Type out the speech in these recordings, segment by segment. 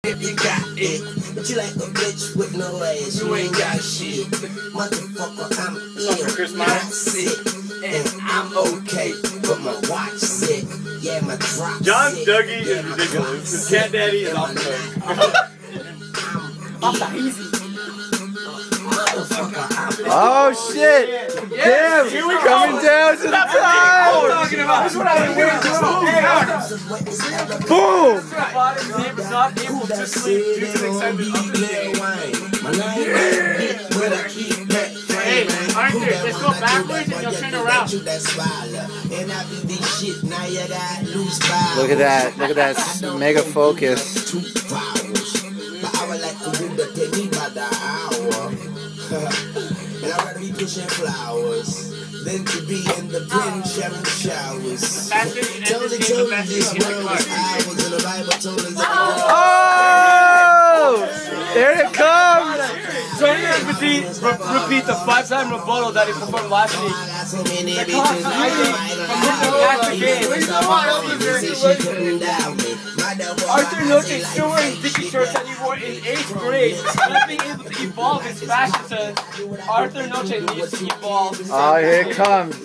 If you got it, but you like a bitch with no ass, you ain't got shit. Motherfucker, I'm sick, and I'm okay, but my watch sick. Yeah, my drop John's sick. Dougie is ridiculous. His Cat Daddy is off the hook. Off the easy. Oh shit! Damn! Here we Coming go. down to the side! Talking about. That's what I've been waiting for. Boom! Neighbor's not able to sleep due to the excitement of the day. Hey, Arthur, let's go backwards and you'll turn around. Look at that! Look at that mega focus. And I'd rather be pushing flowers than to be in the pen sharing showers. Told this world was ours, and the Bible told us that. Oh! There it comes! So I'm going to repeat the 5-time rebuttal that he performed last week. The cost Arthur Noche still wearing Dickie shorts that he wore in 8th grade, not being able to evolve his fashion sense. Arthur Noche needs to evolve. Oh, here it comes.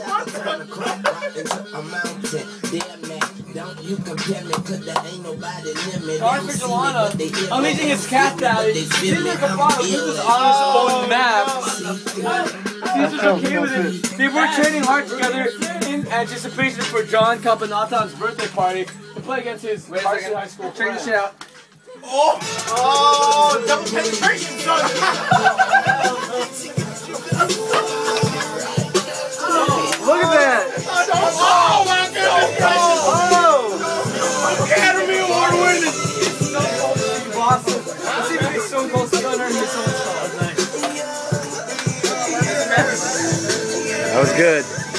Arthur Delano, unleashing his cat daddy, didn't make a bottle, he was on his own map. Caesar's okay with it. They were training hard together in anticipation for John Campanatan's birthday party to play against his Carson High School. Check this shit out. Oh, double penetration, son! Look at that! Oh, my goodness! Oh! Academy Award winning! Boston. Let's see if he's Stone Cold Stunner and he's so much. That was good.